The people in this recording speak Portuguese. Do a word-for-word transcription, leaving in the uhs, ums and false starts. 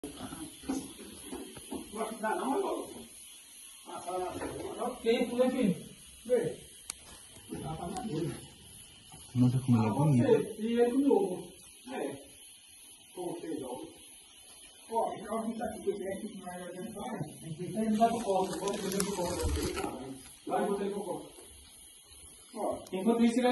Não, não, não. Tempo, né, filho? Vê. Nossa, como ela é bonita. E ele novo. É. Como fez, ó. Ó, o carro que tá aqui, que tem aqui que vai adiantar, né? A gente tem que dar o copo, o copo do copo. Lá eu botei com o copo. Ó, enquanto isso, ele